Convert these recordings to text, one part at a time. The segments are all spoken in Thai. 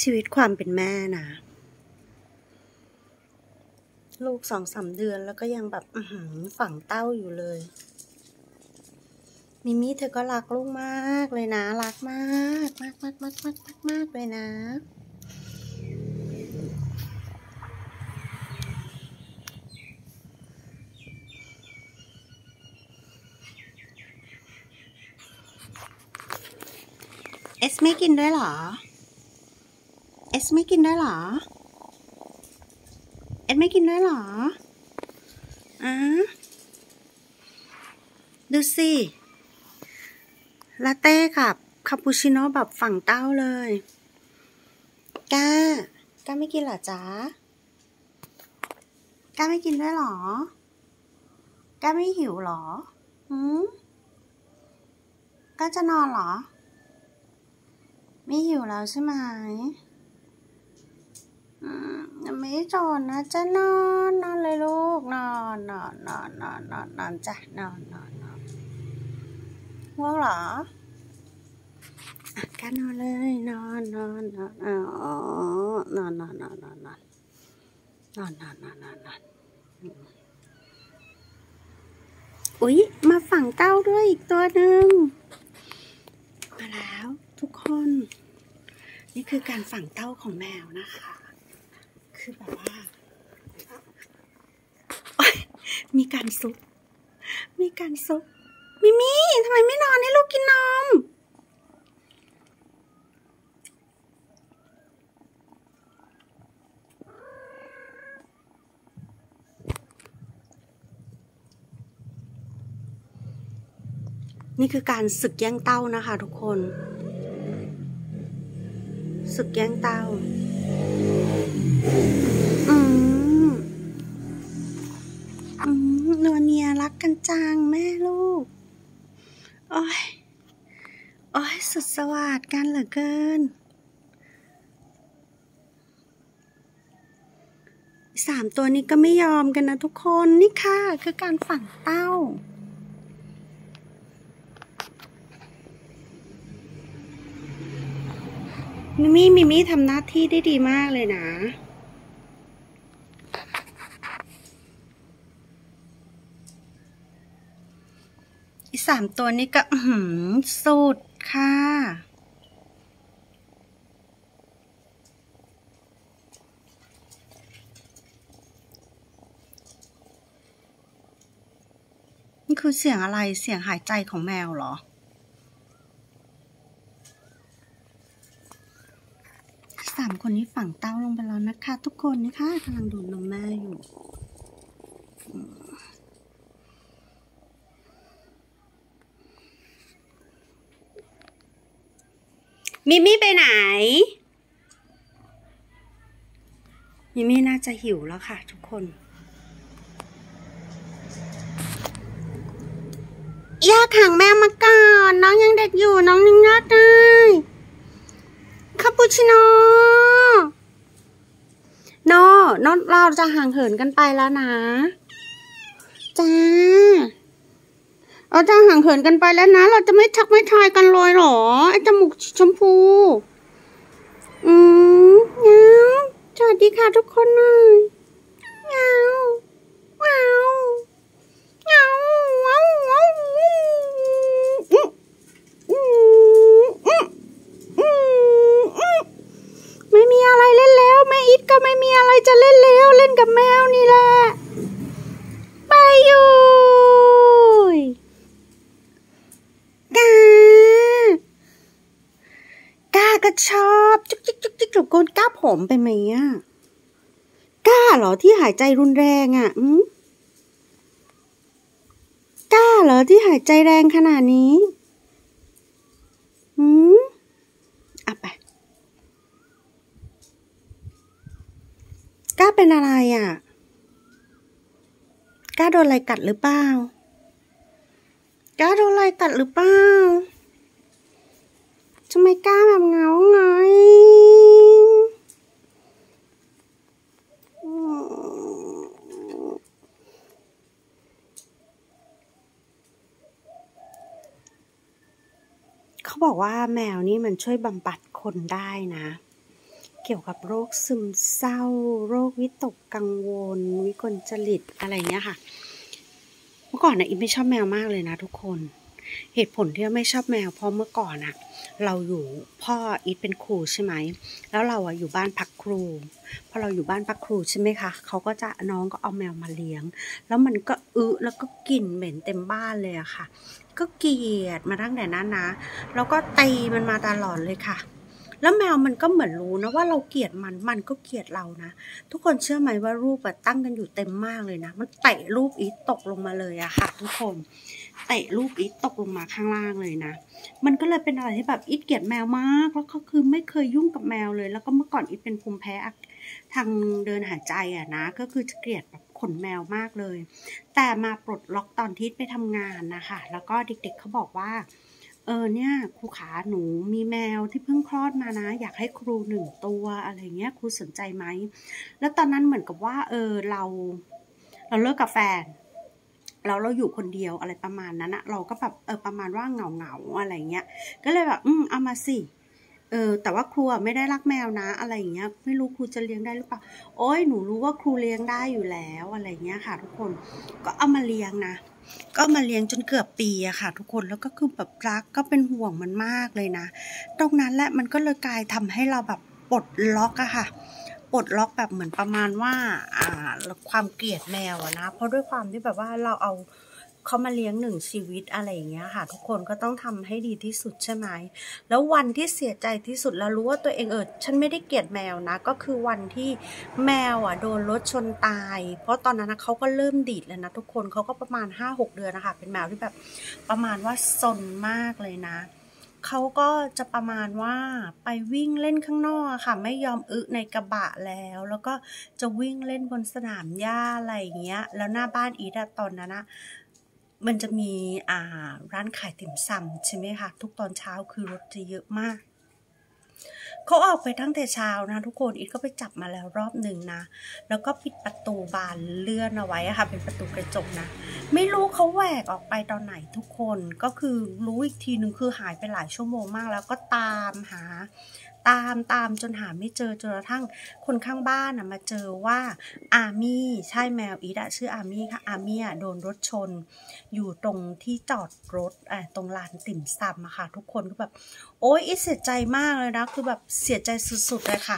ชีวิตความเป็นแม่นะลูก2-3 เดือนแล้วก็ยังแบบฝังเต้าอยู่เลยมิมี่เธอก็รักลูกมากเลยนะรักมากมากมากมากมากมากมากเลยนะเอสไม่กินด้วยเหรอเอสไม่กินด้วยเหรอเอสไม่กินด้วยเหรอดูสิลาเต้กับคาปูชิโน่แบบฝั่งเต้าเลยก้าไม่กินเหรอจ๊ะก้าไม่กินด้วยเหรอก้าไม่หิวเหรอก้าจะนอนเหรอไม่หิวแล้วใช่ไหมไม่จนนะจะนอนเลยลูกนอนจ้ะนอนง่วงเหรอก้านอนเลยนอนอุ๊ยมาฝั่งเต้าด้วยอีกตัวหนึ่งมาแล้วทุกคนนี่คือการฝังเต้าของแมวนะคะคือแบบว่ามีการซุกมิมี่ทำไมไม่นอนให้ลูกกินนมนี่คือการศึกแย่งเต้านะคะทุกคนศึกแย่งเต้านัวเนียรักกันจังแม่ลูกโอ้ยสุดสวัสดิ์กันเหลือเกิน3 ตัวนี้ก็ไม่ยอมกันนะทุกคนนี่ค่ะคือการฝังเต้ามิมี่ทำหน้าที่ได้ดีมากเลยนะ3 ตัวนี้ก็สุดค่ะนี่คือเสียงอะไรเสียงหายใจของแมวเหรอ3 คนนี้ฝังเต้าลงไปแล้วนะคะทุกคนนะคะกำลังดูดนมแม่อยู่มิมี่ไปไหนมิมี่น่าจะหิวแล้วค่ะทุกคนย่าขังแมวมาก่อนน้องยังเด็กอยู่น้องยังยอดได้คาปูชิโน่โน่เราจะห่างเหินกันไปแล้วนะจ้าเราจะห่างเหินกันไปแล้วนะเราจะไม่ทักไม่ทายกันเลยหรอไอ้จมูกชมพูเงาสวัสดีค่ะทุกคนเลยเงาไม่มีอะไรเล่นแล้วแม่อิดก็ไม่มีอะไรจะเล่นแล้วเล่นกับแมวนี่แหละไปอยู่ก้าก็ชอบจุกจิกโกนก้าผมไปไหมอ่ะก้าเหรอที่หายใจรุนแรงอ่ะก้าเหรอที่หายใจแรงขนาดนี้เอาไปก้าเป็นอะไรอ่ะก้าโดนอะไรกัดหรือเปล่าก้าโดนอะไรกัดหรือเปล่าทำไมก้าแบบเงาไงเขาบอกว่าแมวนี่มันช่วยบำบัดคนได้นะเกี่ยวกับโรคซึมเศร้าโรควิตกกังวลวิกลจริตอะไรเงี้ยค่ะเมื่อก่อนนะอีไม่ชอบแมวมากเลยนะทุกคนเหตุผลที่ไม่ชอบแมวเพราะเมื่อก่อนอะเราอยู่พ่ออีทเป็นครูใช่ไหมแล้วเราอะอยู่บ้านพักครูพอเราอยู่บ้านพักครูใช่ไหมคะเขาก็จะน้องก็เอาแมวมาเลี้ยงแล้วมันก็แล้วก็กลิ่นเหม็นเต็มบ้านเลยอะค่ะก็เกลียดมาตั้งแต่นั้นนะแล้วก็ตีมันมาตลอดเลยค่ะแล้วแมวมันก็เหมือนรู้นะว่าเราเกลียดมันก็เกลียดเรานะทุกคนเชื่อไหมว่ารูปอะตั้งกันอยู่เต็มมากเลยนะมันเตะรูปอีทตกลงมาเลยอะค่ะทุกคนเตะรูปอีทตกลงมาข้างล่างเลยนะมันก็เลยเป็นอะไรที่แบบอีทเกลียดแมวมากแล้วก็คือไม่เคยยุ่งกับแมวเลยแล้วก็เมื่อก่อนอีทเป็นภูมิแพ้ทางเดินหายใจอะนะก็คือจะเกลียดแบบขนแมวมากเลยแต่มาปลดล็อกตอนที่ไปทำงานนะคะแล้วก็เด็กๆเขาบอกว่าเนี่ยครูขาหนูมีแมวที่เพิ่งคลอดมานะอยากให้ครู1 ตัวอะไรเงี้ยครูสนใจไหมแล้วตอนนั้นเหมือนกับว่าเราเลิกกับแฟนแล้วเราอยู่คนเดียวอะไรประมาณนั้นอะเราก็แบบประมาณว่าเหงาอะไรเงี้ยก็เลยแบบเอามาสิแต่ว่าครูไม่ได้รักแมวนะอะไรอย่างเงี้ยไม่รู้ครูจะเลี้ยงได้หรือเปล่าโอ้ยหนูรู้ว่าครูเลี้ยงได้อยู่แล้วอะไรเงี้ยค่ะทุกคนก็เอามาเลี้ยงนะก็มาเลี้ยงจนเกือบปีอะค่ะทุกคนแล้วก็คือแบบรักก็เป็นห่วงมันมากเลยนะตรงนั้นแหละมันก็เลยกลายทำให้เราแบบปลดล็อกอะค่ะปลดล็อกแบบเหมือนประมาณว่าความเกลียดแมวอะนะเพราะด้วยความที่แบบว่าเราเอาเขามาเลี้ยง1 ชีวิตอะไรอย่างเงี้ยค่ะทุกคนก็ต้องทำให้ดีที่สุดใช่ไหมแล้ววันที่เสียใจที่สุดแล้วรู้ว่าตัวเองฉันไม่ได้เกลียดแมวนะก็คือวันที่แมวโดนรถชนตายเพราะตอนนั้นนะเขาก็เริ่มดีดแล้วนะทุกคนเขาก็ประมาณ5-6 เดือนนะคะเป็นแมวที่แบบประมาณว่าซนมากเลยนะเขาก็จะประมาณว่าไปวิ่งเล่นข้างนอกค่ะไม่ยอมในกระบะแล้วก็จะวิ่งเล่นบนสนามหญ้าอะไรอย่างเงี้ยแล้วหน้าบ้านอีทตอนนั้นนะมันจะมีร้านขายติ่มซำใช่ไหมคะทุกตอนเช้าคือรถจะเยอะมากเขาออกไปตั้งแต่เช้านะทุกคนอีทก็ไปจับมาแล้วรอบหนึ่งนะแล้วก็ปิดประตูบานเลื่อนเอาไว้ค่ะเป็นประตูกระจกนะไม่รู้เขาแหวกออกไปตอนไหนทุกคนก็คือรู้อีกทีนึงคือหายไปหลายชั่วโมงมากแล้วก็ตามหาตามจนหาไม่เจอจนกระทั่งคนข้างบ้านมาเจอว่าอามี่ใช่แมวอีทชื่ออามี่ค่ะอามี่โดนรถชนอยู่ตรงที่จอดรถตรงลานติ่มซำค่ะทุกคนก็แบบโอ๊ยอีทเสียใจมากเลยนะคือแบบเสียใจสุดๆเลยค่ะ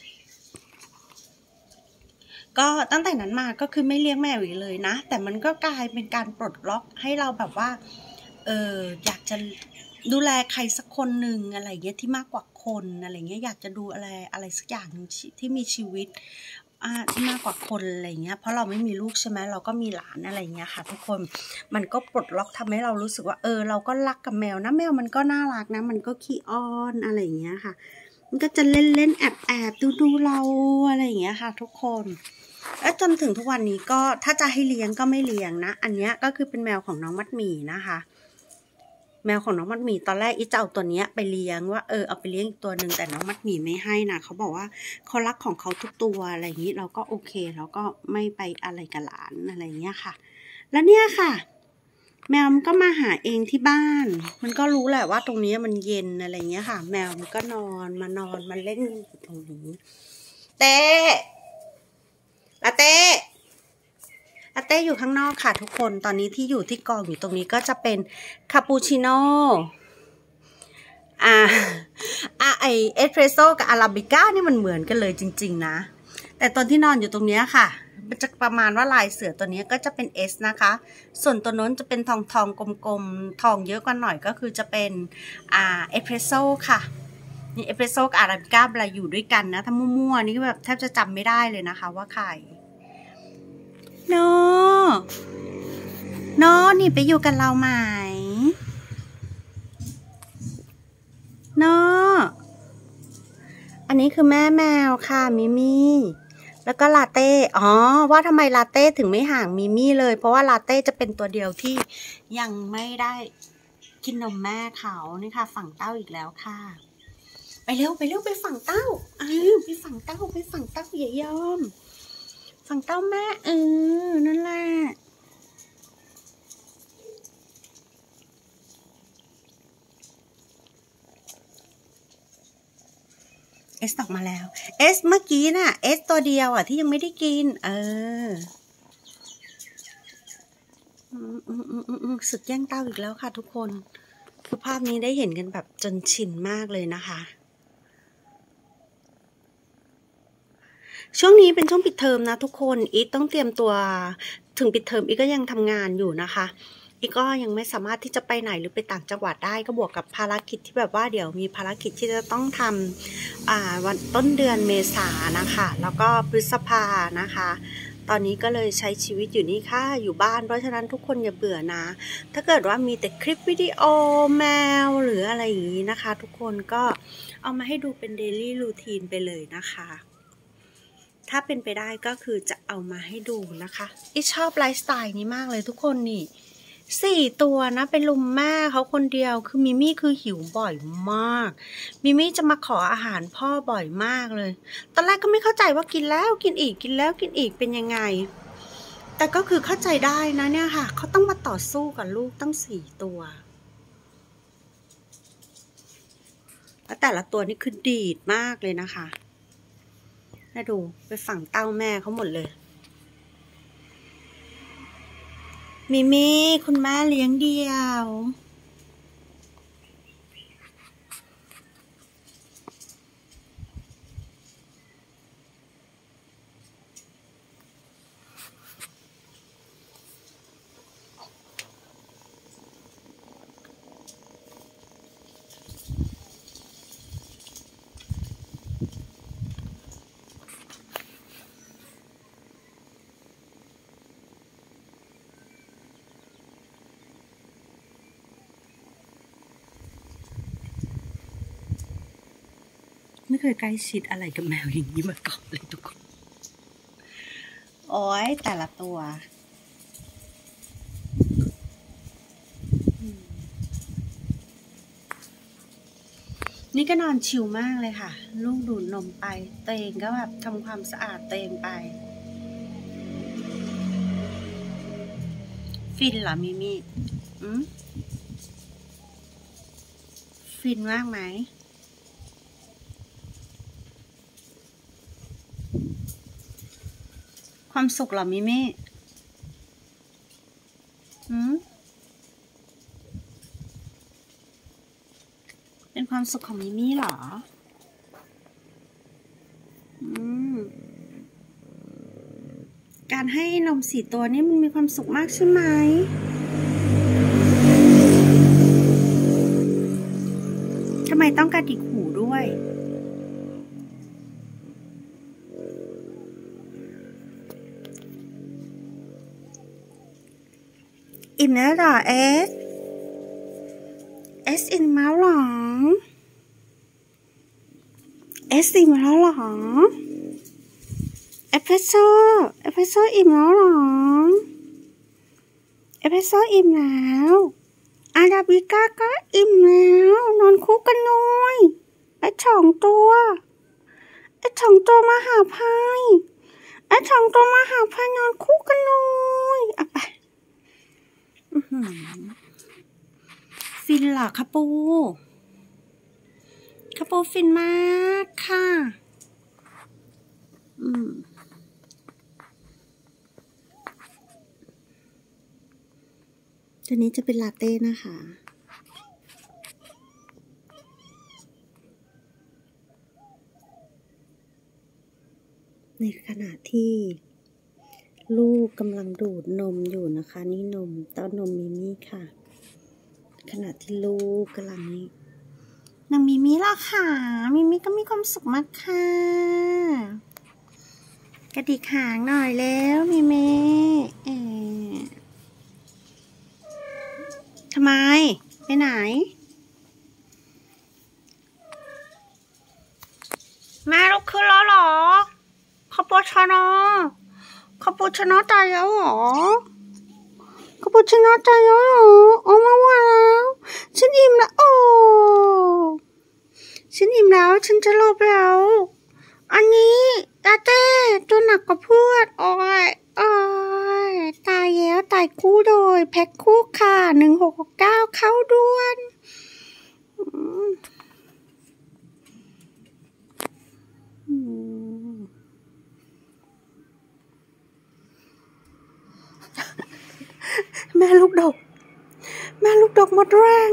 ก็ตั้งแต่นั้นมาก็คือไม่เลี้ยงแมวอีกเลยนะแต่มันก็กลายเป็นการปลดล็อกให้เราแบบว่าอยากจะดูแลใครสักคนหนึ่งอะไรเงี้ยที่มากกว่าคนอะไรเงี้ยอยากจะดูอะไรสักอย่างที่มีชีวิตที่มากกว่าคนอะไรเงี้ยเพราะเราไม่มีลูกใช่ไหมเราก็มีหลานอะไรเงี้ยค่ะทุกคนมันก็ปลดล็อกทำให้เรารู้สึกว่าเราก็รักกับแมวนะแมวมันก็น่ารักนะมันก็ขี้อ้อนอะไรเงี้ยค่ะมันก็จะเล่นแอบดูเราอะไรอย่างเงี้ยค่ะทุกคนแล้วจนถึงทุกวันนี้ก็ถ้าจะให้เลี้ยงก็ไม่เลี้ยงนะอันเนี้ยก็คือเป็นแมวของน้องมัดหมี่นะคะแมวของน้องมัดหมี่ตอนแรกอีจะเอาตัวเนี้ยไปเลี้ยงว่าเอาไปเลี้ยงอีกตัวหนึ่งแต่น้องมัดหมี่ไม่ให้นะเขาบอกว่าเขารักของเขาทุกตัวอะไรอย่างนี้เราก็โอเคเราก็ไม่ไปอะไรกับหลานอะไรอย่างเงี้ยค่ะแล้วเนี่ยค่ะแมวมันก็มาหาเองที่บ้านมันก็รู้แหละว่าตรงนี้มันเย็นอะไรเงี้ยค่ะแมวมันก็นอนมาเล่นอยู่ตรงนี้เต้ลาเต้อยู่ข้างนอกค่ะทุกคนตอนนี้ที่อยู่ที่กองอยู่ตรงนี้ก็จะเป็นคาปูชิโน่ไอเอสเพรสโซ่กับอาราบิก้านี่มันเหมือนกันเลยจริงๆนะแต่ตอนที่นอนอยู่ตรงนี้ค่ะมันจะประมาณว่าลายเสือตัวนี้ก็จะเป็น S นะคะส่วนตัวนู้นจะเป็นทองกลมๆทองเยอะกว่าหน่อยก็คือจะเป็นเอสเพรสโซ่ค่ะนี่เอสเพรสโซ่กับอาราบิก้าเวลาอยู่ด้วยกันนะถ้ามั่วๆนี่แบบแทบจะจำไม่ได้เลยนะคะว่าใครโนนี่ไปอยู่กันเราไหมโนอันนี้คือแม่แมวค่ะมิมี่แล้วก็ลาเต้ว่าทำไมลาเต้ถึงไม่ห่างมิมี่เลยเพราะว่าลาเต้จะเป็นตัวเดียวที่ยังไม่ได้กินนมแม่เขานี่ค่ะฝั่งเต้าอีกแล้วค่ะไปเร็วไปฝั่งเต้าไปฝั่งเต้าอย่ายอมฝั่งเต้าแม่นั่นแหละเอสออกมาแล้วเอสเมื่อกี้น่ะเอสตัวเดียวอ่ะที่ยังไม่ได้กินสุดแย่งเต้าอีกแล้วค่ะทุกคนคือภาพนี้ได้เห็นกันแบบจนชินมากเลยนะคะช่วงนี้เป็นช่วงปิดเทอมนะทุกคนอีทต้องเตรียมตัวถึงปิดเทอมอีทก็ยังทำงานอยู่นะคะอีทก็ยังไม่สามารถที่จะไปไหนหรือไปต่างจังหวัดได้ก็บวกกับภารกิจที่แบบว่าเดี๋ยวมีภารกิจที่จะต้องทำวันต้นเดือนเมษายนนะคะแล้วก็พฤษภานะคะตอนนี้ก็เลยใช้ชีวิตอยู่นี่ค่ะอยู่บ้านเพราะฉะนั้นทุกคนอย่าเบื่อนะถ้าเกิดว่ามีแต่คลิปวิดีโอแมวหรืออะไรอย่างนี้นะคะทุกคนก็เอามาให้ดูเป็นเดลี่รูทีนไปเลยนะคะถ้าเป็นไปได้ก็คือจะเอามาให้ดูนะคะอีชอบไลฟ์สไตล์นี้มากเลยทุกคนนี่4 ตัวนะเป็นลุมแม่เขาคนเดียวคือมิมี่คือหิวบ่อยมากมิมี่จะมาขออาหารพ่อบ่อยมากเลยตอนแรกก็ไม่เข้าใจว่ากินแล้วกินอีกกินแล้วกินอีกเป็นยังไงแต่ก็คือเข้าใจได้นะเนี่ยค่ะเขาต้องมาต่อสู้กับลูกตั้ง4 ตัวแล้วแต่ละตัวนี่คือดีดมากเลยนะคะน่าดูไปฝั่งเต้าแม่เขาหมดเลยมิมี่คุณแม่เลี้ยงเดี่ยวไม่เคยใกล้ชิดอะไรกับแมวอย่างนี้มาก่อนเลยทุกคนโอ้ยแต่ละตัวนี่ก็นอนชิลมากเลยค่ะลูกดูดนมไปตัวเองก็แบบทำความสะอาดตัวเองไปฟินเหรอมิมี่ฟินมากไหมความสุขเหรอมิมี่เป็นความสุขของมิมี่เหรอการให้นม4 ตัวนี่มันมีความสุขมากใช่ไหมทำไมต้องกระดิกหูด้วยอิ่มแล้วเหรอเอสอิ่มแล้วเหรอเอสอิ่มแล้วเหรอเอสเปรสโซ่อิ่มแล้วเหรอเอสเปรสโซ่อิ่มแล้วอาราบิก้าก็อิ่มแล้วนอนคู่กันหน่อยไอ้2 ตัวมหาภัยมหาภัยนอนคู่กันหน่อยเอาไปฟินเหรอคะปูฟินมากค่ะตัวนี้จะเป็นลาเต้นะคะในขณะที่ลูกกำลังดูดนมอยู่นะคะนี่นมเต้านมมิมี่ค่ะขณะที่ลูกกำลังนี่นางมิมี่ล่ะค่ะมิมี่ก็มีความสุขมากค่ะกระดิกหางหน่อยแล้วมิมี่ทำไมไปไหนแม่ลุกขึ้นแล้วเหรอคาปูชิโน่ตายแล้วเหรอคาปูชิโน่ตายแล้วเหรอออกมาว่าแล้วฉันอิ่มแล้วฉันอิ่มแล้วฉันจะหลับแล้วอันนี้ลาเต้ตัวหนักกว่าเพื่อนโอ้ยตายแล้วตายคู่โดยแพ็คคู่ค่ะ1669เข้าด่วนแม่ลูกดกแม่ลูกดกหมดแรง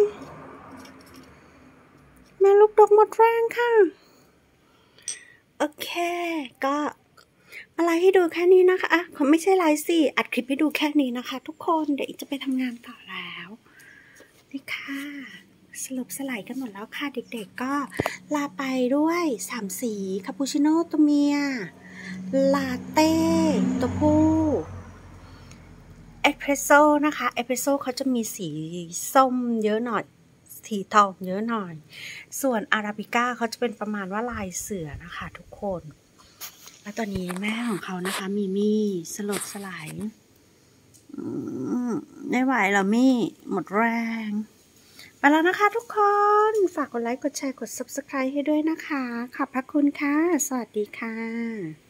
แม่ลูกดกหมดแรงค่ะโอเคก็มาไลฟ์ให้ดูแค่นี้นะคะไม่ใช่ไลฟ์สิอัดคลิปให้ดูแค่นี้นะคะทุกคนเดี๋ยวจะไปทำงานต่อแล้วนี่ค่ะสลบสลายกันหมดแล้วค่ะเด็กๆก็ลาไปด้วย3สีคาปูชิโน่ตัวเมียลาเต้ตัวผู้เอสเพรสโซ่นะคะเอสเพรสโซ่เขาจะมีสีส้มเยอะหน่อยสีทองเยอะหน่อยส่วนอาราบิก้าเขาจะเป็นประมาณว่าลายเสือนะคะทุกคนแล้วตอนนี้แม่ของเขานะคะมีมี่สลบสลายไม่ไหวแล้วมี่หมดแรงไปแล้วนะคะทุกคนฝากกดไลค์กดแชร์กด Subscribe ให้ด้วยนะคะขอบพระคุณค่ะสวัสดีค่ะ